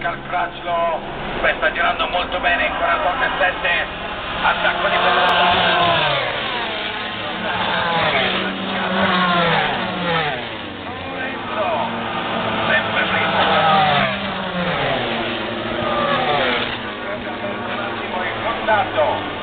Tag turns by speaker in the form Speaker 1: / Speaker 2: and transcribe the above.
Speaker 1: Charles Crutchlow, sta girando molto bene in 48,7, attacco di velocità. Sempre primo. Un attimo in contatto.